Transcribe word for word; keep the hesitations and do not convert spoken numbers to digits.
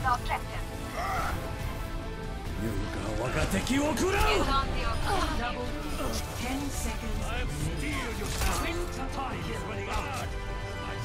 the objective. 優雅我が敵を食らう Is on the objective. Double. Ten seconds.